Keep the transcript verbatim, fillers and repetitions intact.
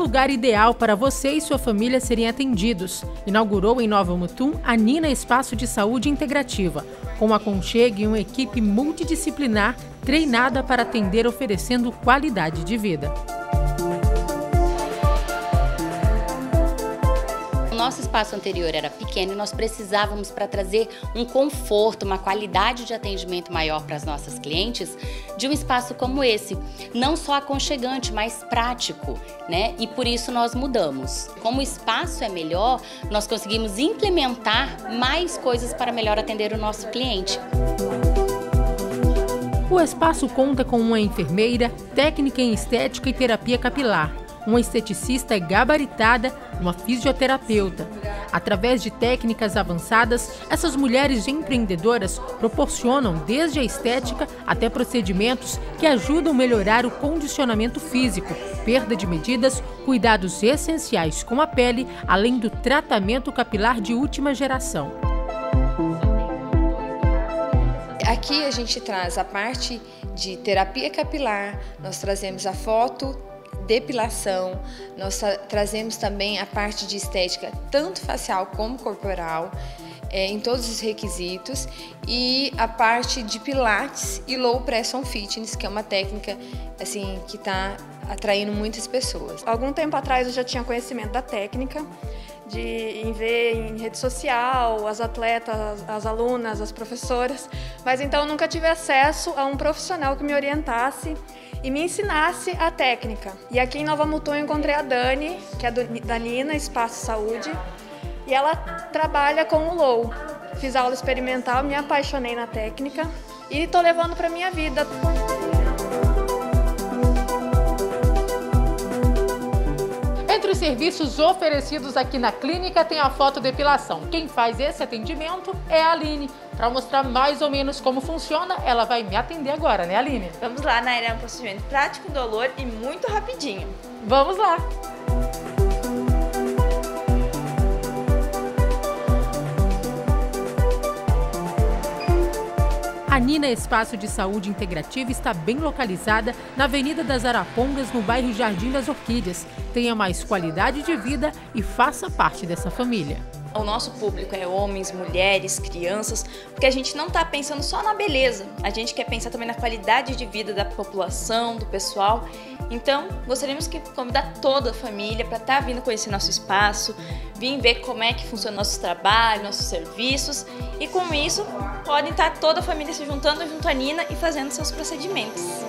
lugar ideal para você e sua família serem atendidos. Inaugurou em Nova Mutum a Nina Espaço de Saúde Integrativa, com aconchego e uma equipe multidisciplinar treinada para atender oferecendo qualidade de vida. O nosso espaço anterior era pequeno e nós precisávamos, para trazer um conforto, uma qualidade de atendimento maior para as nossas clientes, de um espaço como esse. Não só aconchegante, mas prático, né? E por isso nós mudamos. Como o espaço é melhor, nós conseguimos implementar mais coisas para melhor atender o nosso cliente. O espaço conta com uma enfermeira, técnica em estética e terapia capilar, uma esteticista gabaritada, uma fisioterapeuta. Através de técnicas avançadas, essas mulheres empreendedoras proporcionam desde a estética até procedimentos que ajudam a melhorar o condicionamento físico, perda de medidas, cuidados essenciais com a pele, além do tratamento capilar de última geração. Aqui a gente traz a parte de terapia capilar, nós trazemos a foto, depilação, nós tra trazemos também a parte de estética, tanto facial como corporal, é, em todos os requisitos, e a parte de pilates e low pression fitness, que é uma técnica assim, que está atraindo muitas pessoas. Algum tempo atrás eu já tinha conhecimento da técnica, de em ver em rede social, as atletas, as, as alunas, as professoras, mas então eu nunca tive acesso a um profissional que me orientasse e me ensinasse a técnica. E aqui em Nova Mutum eu encontrei a Dani, que é da Nina Espaço Saúde, e ela trabalha com o Low. Fiz aula experimental, me apaixonei na técnica e estou levando para a minha vida. Entre os serviços oferecidos aqui na clínica tem a fotodepilação. Quem faz esse atendimento é a Aline. Para mostrar mais ou menos como funciona, ela vai me atender agora, né, Aline? Vamos lá, Naira, é um procedimento prático, indolor e muito rapidinho. Vamos lá! A Nina Espaço de Saúde Integrativa está bem localizada na Avenida das Arapongas, no bairro Jardim das Orquídeas. Tenha mais qualidade de vida e faça parte dessa família. O nosso público é homens, mulheres, crianças, porque a gente não está pensando só na beleza, a gente quer pensar também na qualidade de vida da população, do pessoal. Então, gostaríamos de convidar toda a família para estar vindo conhecer nosso espaço, vir ver como é que funciona nosso trabalho, nossos serviços, e com isso podem estar toda a família se juntando junto à Nina e fazendo seus procedimentos.